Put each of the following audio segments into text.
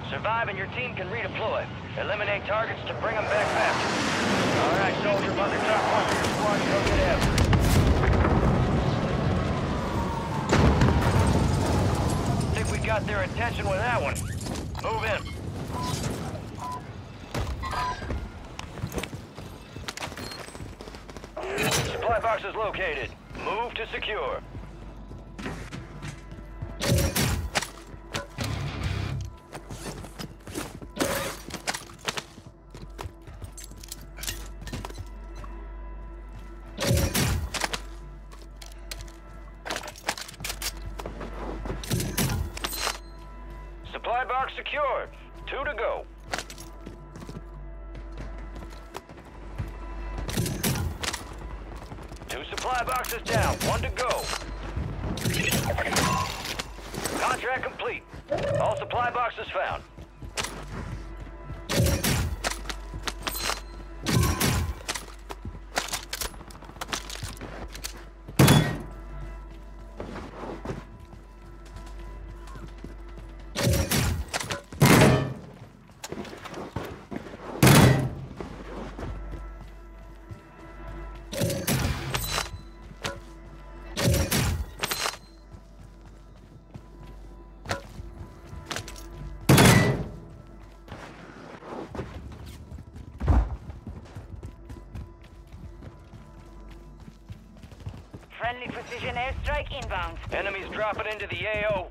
Survive and your team can redeploy. Eliminate targets to bring them back faster. All right, soldier, mark the top one for your squad and go get after it. Think we got their attention with that one. Move in. Supply box is located. Move to secure. Supply box secured. 2 to go. Supply boxes down. 1 to go. Contract complete. All supply boxes found. Friendly precision airstrike inbound. Enemies dropping into the AO.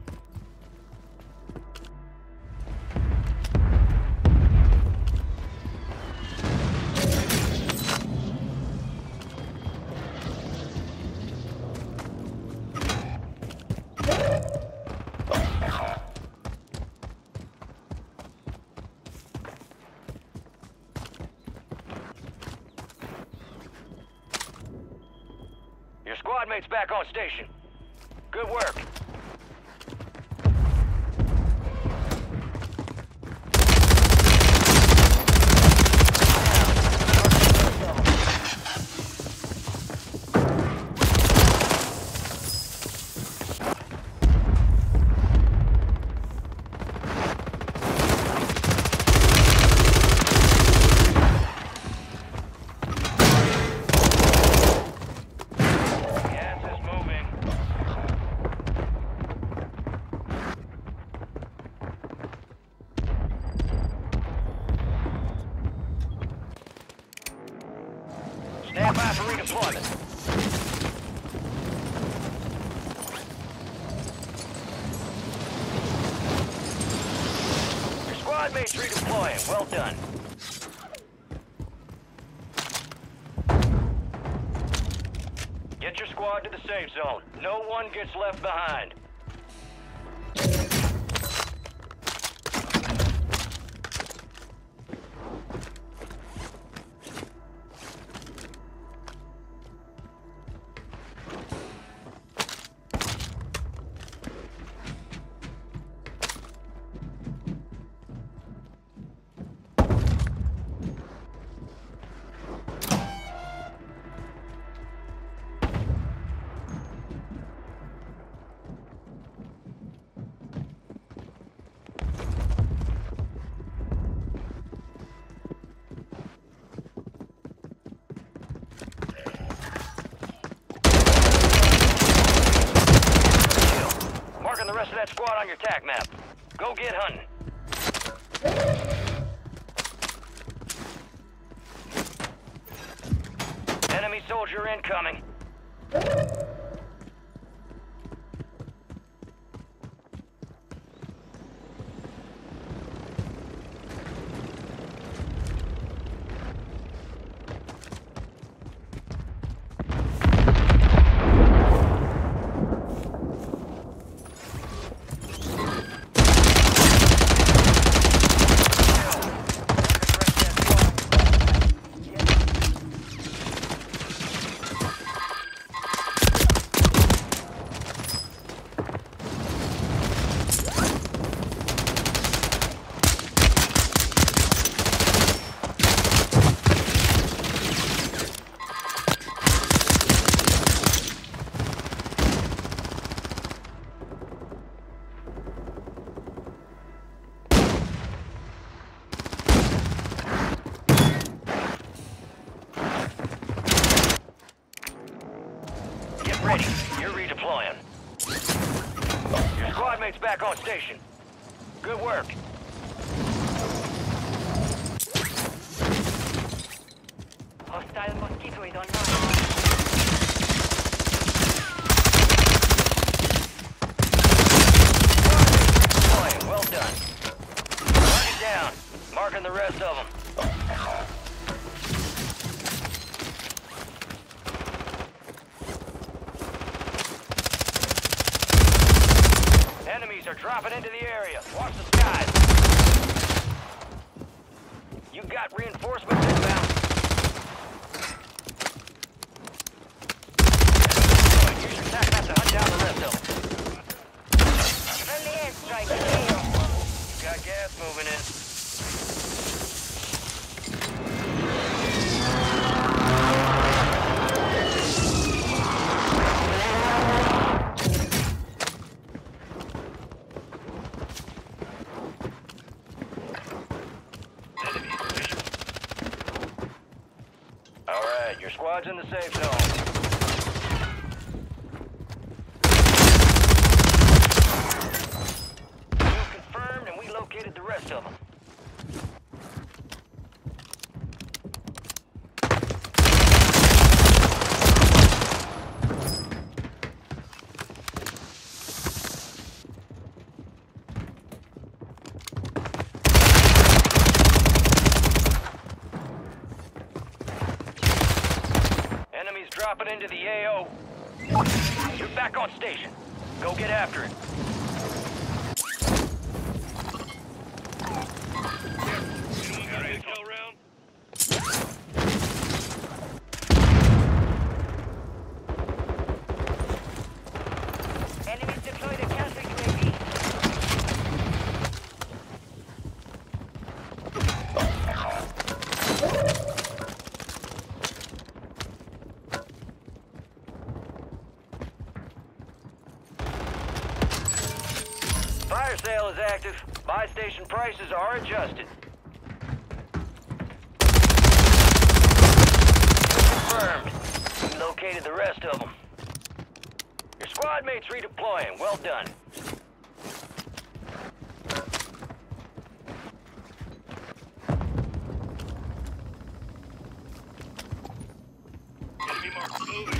Your squad mates back on station. Good work. Stand by for redeployment. Your squad mates redeploying. Well done. Get your squad to the safe zone. No one gets left behind. The rest of that squad on your TAC map. Go get hunting. Enemy soldier incoming. ready. You're redeploying. Your squad mate's back on station. Good work. Hostile mosquito is online. Well done. Mark it down. Marking the rest of them. Enemies are dropping into the area. Watch the skies. You got reinforcements inbound. Use your tac map to hunt down the rest of them. Friendly airstrike in the AO. Got gas moving in. All right, your squad's in the safe zone. Confirmed, and we located the rest of them. Enemies dropping into the AO. You're back on station. Go get after it. Enemies deployed a counter UAV. Fire sale is active. Buy station prices are adjusted. Confirmed. We located the rest of them. Your squad mate's redeploying. Well done. Enemy mark moving.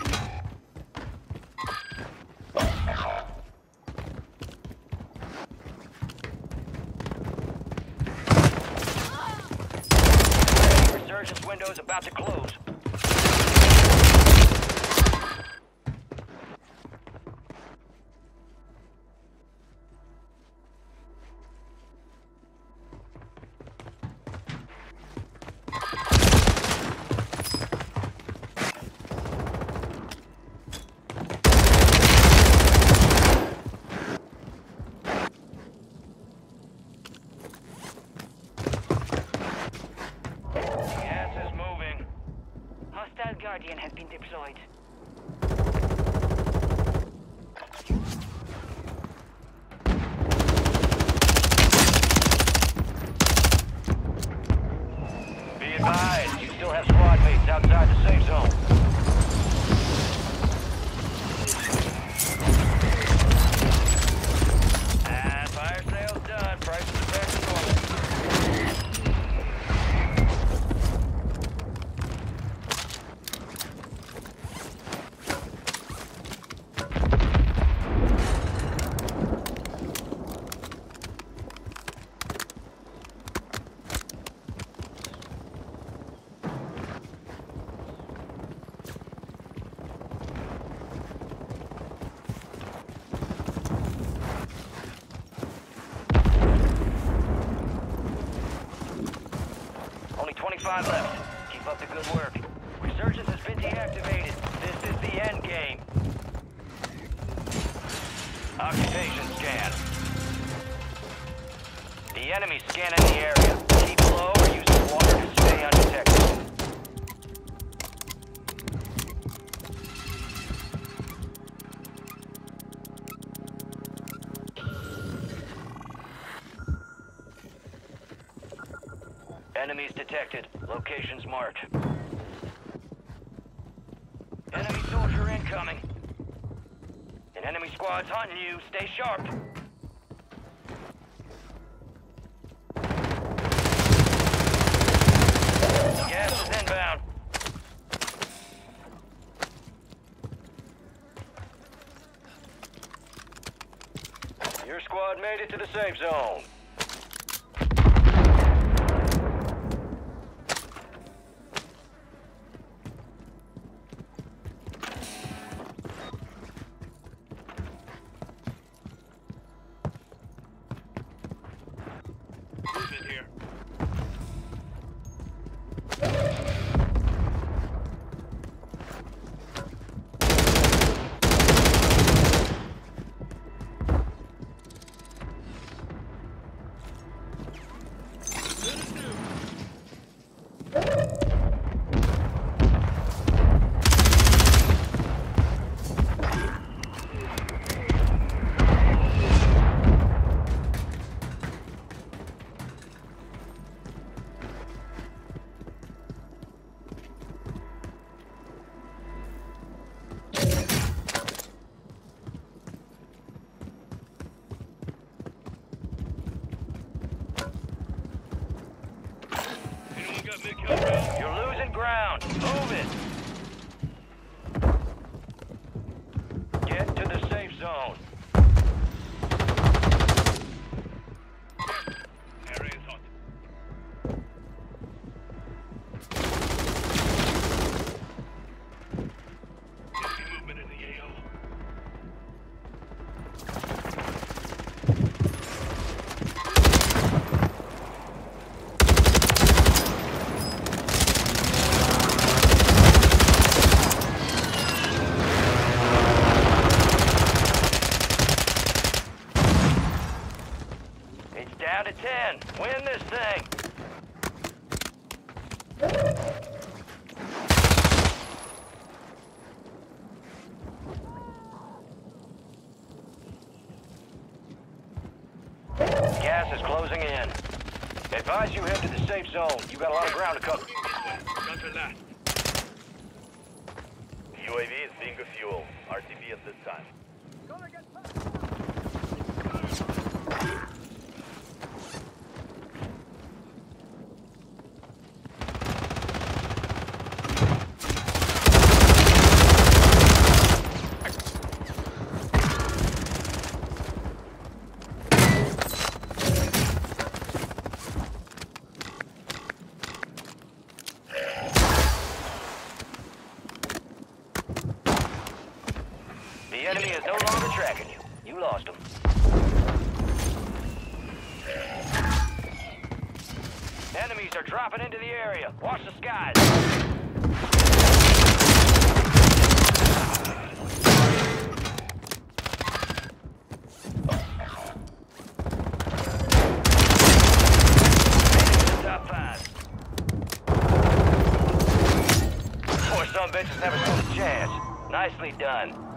Resurgence window is about to close. Gas is moving. Hostile Guardian has been deployed. Be advised, you still have squad mates outside the safe zone. Fire sale's done. Prices are back to normal. Only 25 left. Keep up the good work. Resurgence has been deactivated. This is the end game. Occupation scan. The enemy's scanning the area. Keep low or use the water to stay undetected. Enemies detected. Locations marked. Enemy soldier incoming. Enemy squad's hunting you. Stay sharp. Gas is inbound. Your squad made it to the safe zone. Movement here. You're losing ground. Move it. Get to the safe zone. Area is hot. Enemy movement in the AO. It's down to 10. Win this thing. Gas is closing in. Advise you head to the safe zone. You got a lot of ground to cover. Counter last. UAV is being refueled. RTB at this time. The enemy is no longer tracking you. You lost them. Enemies are dropping into the area. Watch the skies. Top 5. Poor some bitches never stood a chance. Nicely done.